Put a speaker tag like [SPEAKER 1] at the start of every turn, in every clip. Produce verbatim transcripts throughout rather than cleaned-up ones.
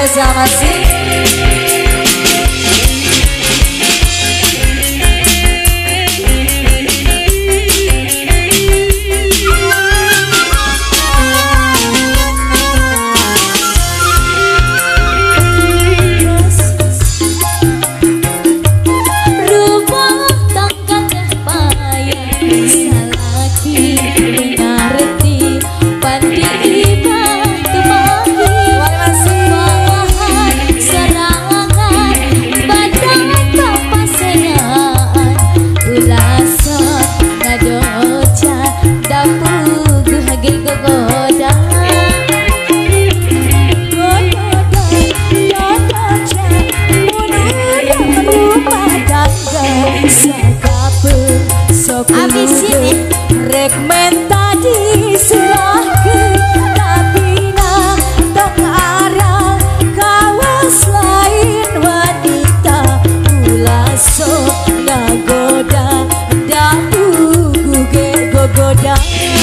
[SPEAKER 1] spesial masih.
[SPEAKER 2] Abisin
[SPEAKER 1] rek menta diserahkeun tapina tong arah kawas lain wanita ulah sok ngagoda da puguh ge gogoda.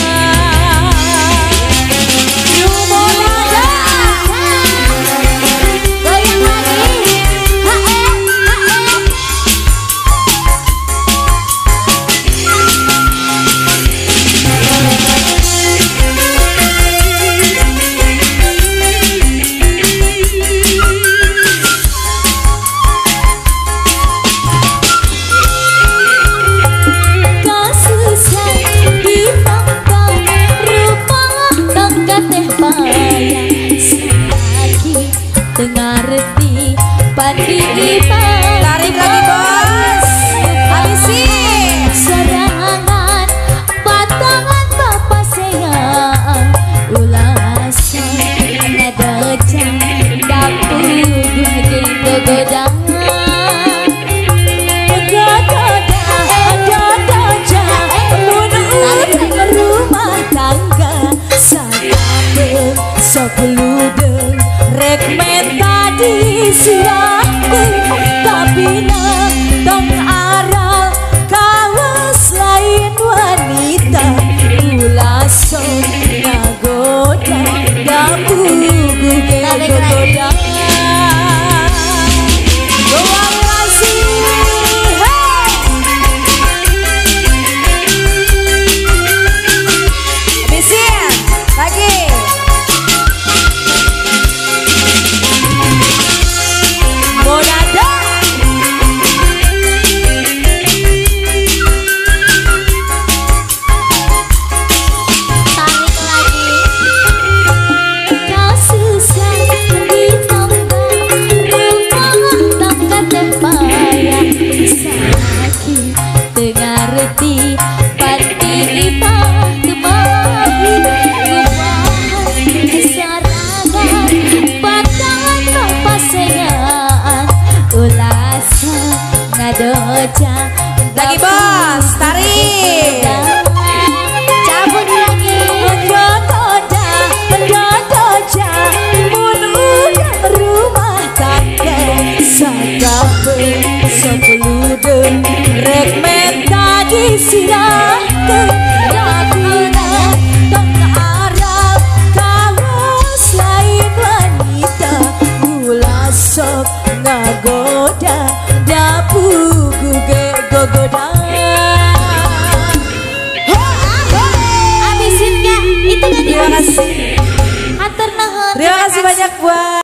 [SPEAKER 2] Tengarti pandi iman
[SPEAKER 1] tarik lagi bos habisin
[SPEAKER 2] serangan batangan bapak sayang ulasan ngadecang dapur gue gogodang gogoda gogoda menuju rumah tangga sakapeung sok ludeng rek menta disirahkeun tapina tong aral kawas lain wanita ulah sok ngagoda da puguh ge gogoda. Tengarti pati ipah kemahi kumahan kesarangan batangan bapak sayang ulasan ngadoca
[SPEAKER 1] lagi bos tarik
[SPEAKER 2] cabut lagi
[SPEAKER 1] gogoda gogoda menuju rumah tangga sakapeung sok ludeng rek menta disirahkeun tapina tong arah kawas lain wanita ulah sok ngagoda da puguh ge gogoda.
[SPEAKER 2] Abisin gak? Itu gak
[SPEAKER 1] Terima kasih.
[SPEAKER 2] Hatur nuhun.
[SPEAKER 1] Terima kasih banyak buat